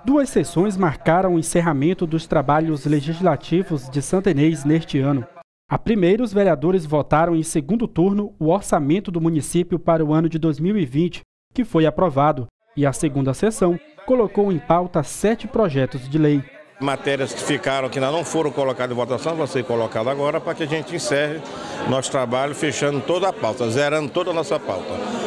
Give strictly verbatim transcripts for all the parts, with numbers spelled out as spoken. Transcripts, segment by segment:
Duas sessões marcaram o encerramento dos trabalhos legislativos de Santa Inês neste ano. A primeira, os vereadores votaram em segundo turno o orçamento do município para o ano de dois mil e vinte, que foi aprovado, e a segunda sessão colocou em pauta sete projetos de lei. Matérias que ficaram, que ainda não foram colocadas em votação, vão ser colocadas agora para que a gente encerre nosso trabalho fechando toda a pauta, zerando toda a nossa pauta.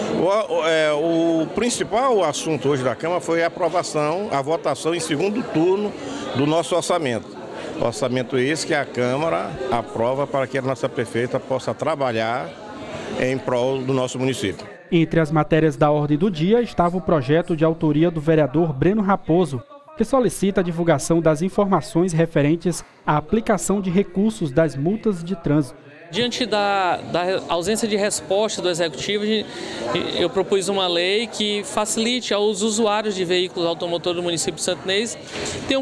O, é, o principal assunto hoje da Câmara foi a aprovação, a votação em segundo turno do nosso orçamento. Orçamento esse que a Câmara aprova para que a nossa prefeita possa trabalhar em prol do nosso município. Entre as matérias da ordem do dia estava o projeto de autoria do vereador Breno Raposo, que solicita a divulgação das informações referentes à aplicação de recursos das multas de trânsito. Diante da, da ausência de resposta do Executivo, eu propus uma lei que facilite aos usuários de veículos automotores do município de Santa Inês tenham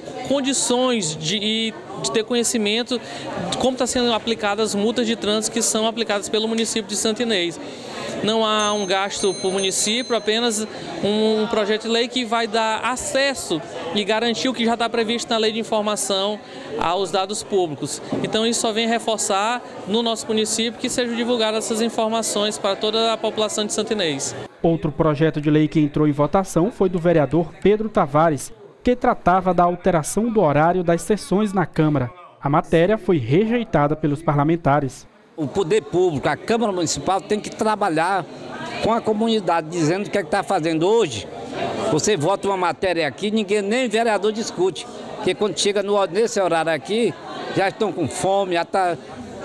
condições de, de ter conhecimento de como estão sendo aplicadas as multas de trânsito que são aplicadas pelo município de Santa Inês. Não há um gasto para o município, apenas um projeto de lei que vai dar acesso e garantir o que já está previsto na lei de informação aos dados públicos. Então isso só vem reforçar no nosso município que sejam divulgadas essas informações para toda a população de Santa Inês. Outro projeto de lei que entrou em votação foi do vereador Pedro Tavares, que tratava da alteração do horário das sessões na Câmara. A matéria foi rejeitada pelos parlamentares. O poder público, a Câmara Municipal tem que trabalhar com a comunidade, dizendo o que é que está fazendo hoje. Você vota uma matéria aqui, ninguém, nem vereador discute. Porque quando chega no, nesse horário aqui, já estão com fome, já está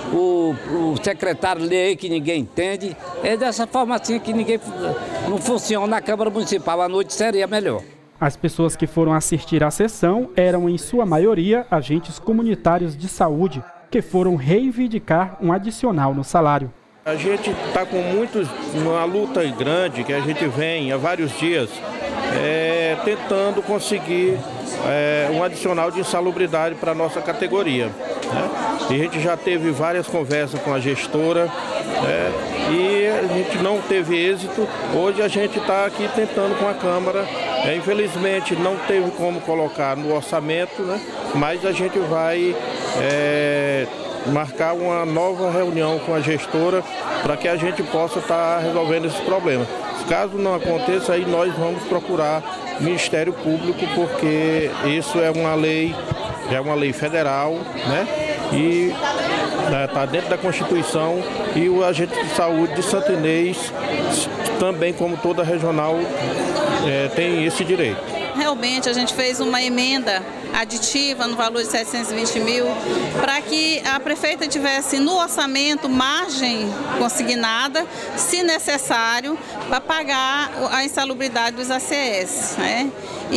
o, o secretário lê aí que ninguém entende. É dessa forma assim que ninguém não funciona na Câmara Municipal. À noite seria melhor. As pessoas que foram assistir à sessão eram, em sua maioria, agentes comunitários de saúde, que foram reivindicar um adicional no salário. A gente está com muitos, uma luta grande que a gente vem há vários dias é, tentando conseguir é, um adicional de insalubridade para a nossa categoria. Né? E a gente já teve várias conversas com a gestora é, e a gente não teve êxito. Hoje a gente está aqui tentando com a Câmara. É, infelizmente não teve como colocar no orçamento, né? Mas a gente vai é, marcar uma nova reunião com a gestora para que a gente possa estar tá resolvendo esse problema. Caso não aconteça, aí nós vamos procurar o Ministério Público, porque isso é uma lei, é uma lei federal, né? E está dentro da Constituição, e o agente de saúde de Santa Inês, também como toda regional, é, tem esse direito. Realmente a gente fez uma emenda aditiva no valor de setecentos e vinte mil para que a prefeita tivesse no orçamento margem consignada, se necessário, para pagar a insalubridade dos A C S, né?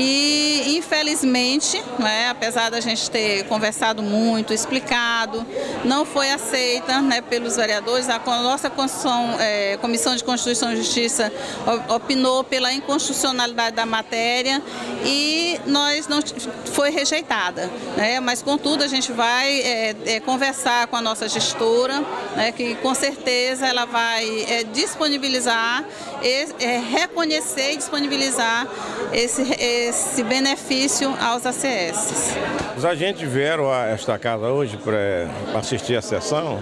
E infelizmente, né, apesar da gente ter conversado muito, explicado, não foi aceita, né, pelos vereadores. A nossa Constituição, é, Comissão de Constituição e Justiça opinou pela inconstitucionalidade da matéria e nós não foi rejeitada, né? Mas contudo a gente vai é, é, conversar com a nossa gestora, né, que com certeza ela vai é, disponibilizar, é, reconhecer e disponibilizar esse, esse benefício aos A C S. Os agentes vieram a esta casa hoje para assistir a sessão,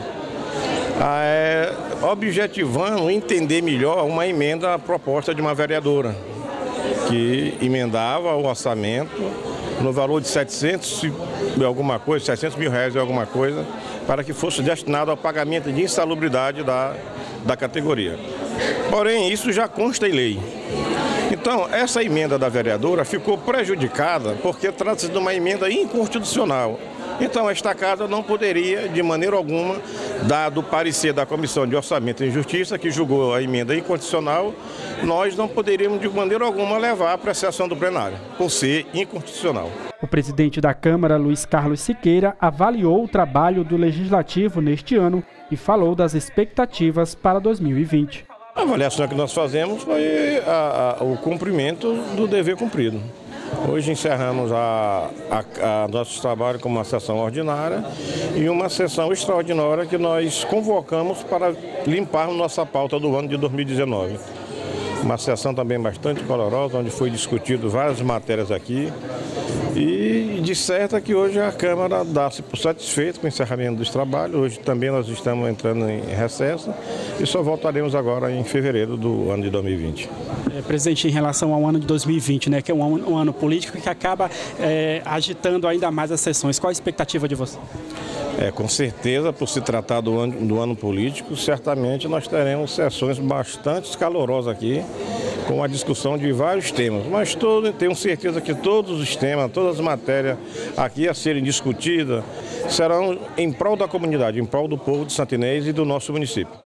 é, objetivando entender melhor uma emenda à proposta de uma vereadora, que emendava o orçamento no valor de setecentos e alguma coisa, setecentos mil reais e alguma coisa, para que fosse destinado ao pagamento de insalubridade da, da categoria. Porém, isso já consta em lei. Então, essa emenda da vereadora ficou prejudicada porque trata-se de uma emenda inconstitucional. Então, esta casa não poderia, de maneira alguma, dado o parecer da Comissão de Orçamento e Justiça, que julgou a emenda inconstitucional, nós não poderíamos, de maneira alguma, levar a apreciação do plenário, por ser inconstitucional. O presidente da Câmara, Luiz Carlos Siqueira, avaliou o trabalho do Legislativo neste ano e falou das expectativas para dois mil e vinte. A avaliação que nós fazemos foi a, a, o cumprimento do dever cumprido. Hoje encerramos a, a, a nosso trabalho com uma sessão ordinária e uma sessão extraordinária que nós convocamos para limparmos nossa pauta do ano de dois mil e dezenove. Uma sessão também bastante calorosa, onde foi discutido várias matérias aqui. E de certo é que hoje a Câmara dá-se por satisfeita com o encerramento dos trabalhos. Hoje também nós estamos entrando em recesso e só voltaremos agora em fevereiro do ano de dois mil e vinte. É, presidente, em relação ao ano de dois mil e vinte, né, que é um ano, um ano político que acaba é, agitando ainda mais as sessões, qual a expectativa de você? É, com certeza, por se tratar do ano, do ano político, certamente nós teremos sessões bastante calorosas aqui, com a discussão de vários temas. Mas todo, tenho certeza que todos os temas, todas as matérias aqui a serem discutidas serão em prol da comunidade, em prol do povo de Santa Inês e do nosso município.